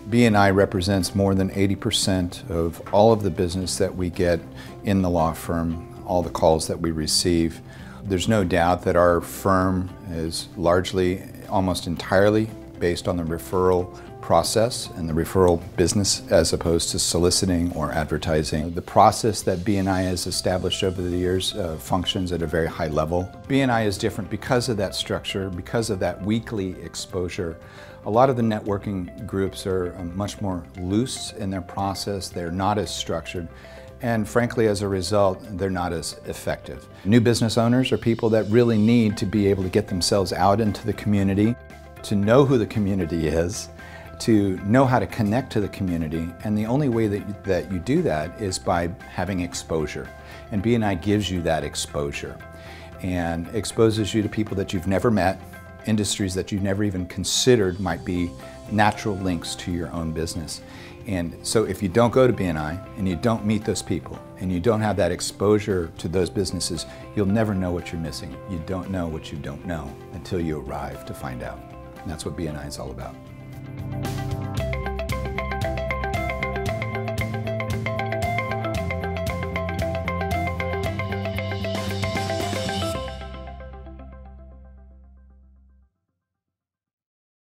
B&I represents more than 80% of all of the business that we get in the law firm, all the calls that we receive. There's no doubt that our firm is largely, almost entirely, based on the referral process and the referral business as opposed to soliciting or advertising. The process that B&I has established over the years functions at a very high level. B&I is different because of that structure, because of that weekly exposure. A lot of the networking groups are much more loose in their process. They're not as structured. And frankly, as a result, they're not as effective. New business owners are people that really need to be able to get themselves out into the community, to know who the community is, to know how to connect to the community, and the only way that you do that is by having exposure. And B&I gives you that exposure and exposes you to people that you've never met, industries that you've never even considered might be natural links to your own business. And so if you don't go to B&I and you don't meet those people and you don't have that exposure to those businesses, you'll never know what you're missing. You don't know what you don't know until you arrive to find out. And that's what B&I is all about.